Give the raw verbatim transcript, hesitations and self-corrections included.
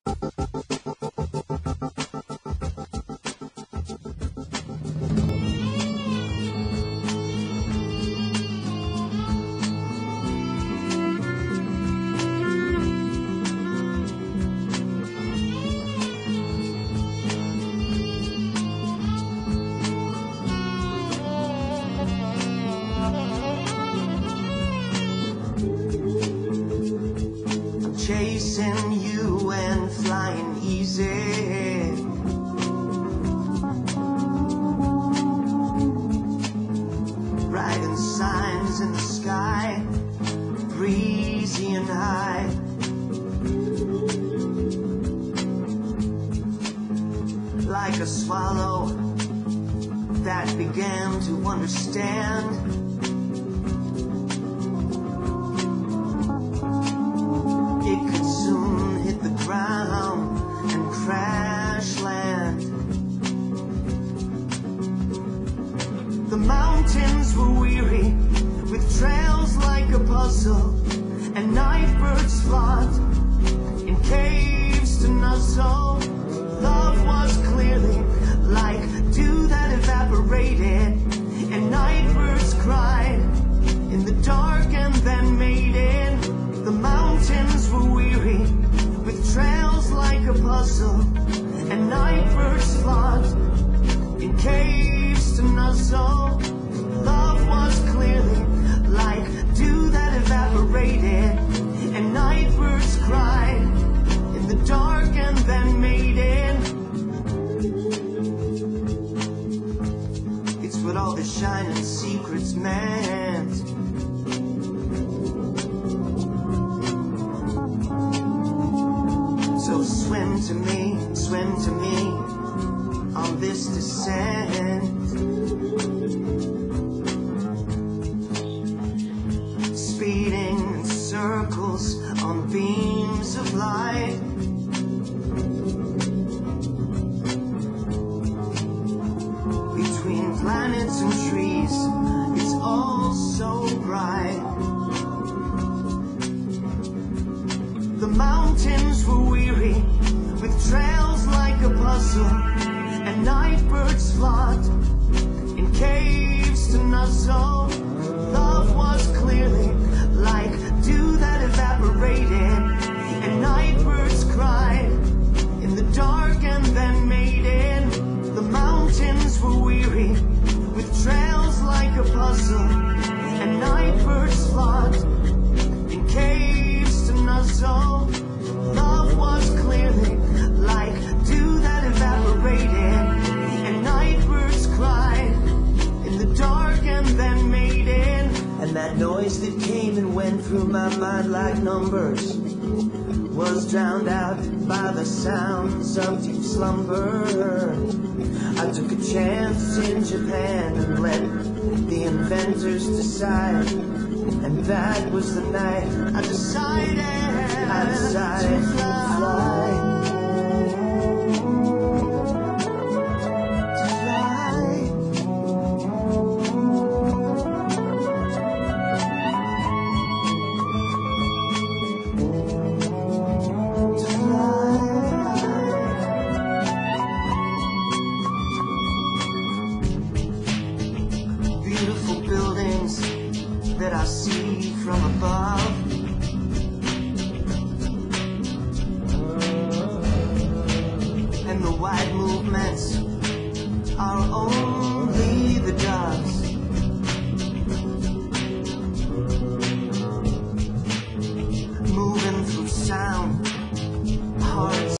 Chasing you and flying easy, writing signs in the sky, breezy and high. Like a swallow that began to understand. And crash land. The mountains were weary with trails like a puzzle, and night birds flocked in caves to nuzzle. Love was clearly like dew that evaporated, and night birds cried in the dark and then made it. The mountains were weary with trails like a puzzle, and night birds flocked in caves to nuzzle. Love was clearly like dew that evaporated, and night birds cried in the dark and then made it. It's what all the shining secrets meant. So swim to me, swim to me on this descent. Speeding in circles on beams of light. Between planets and trees, it's all so bright. The mountains were weary with trails like a puzzle, and night birds flocked in caves to nuzzle. Love was clearly like dew that evaporated, and night birds cried in the dark and then made it. The mountains were weary with trails like a puzzle, and night birds flocked in caves to nuzzle. Love was clearly like dew that evaporated, and night birds cried in the dark and then made it. And that noise that came and went through my mind like numbers was drowned out by the sounds of deep slumber. I took a chance in Japan and let the inventors decide, and that was the night I decided, I decided to fly. Beautiful buildings that I see from above, and the white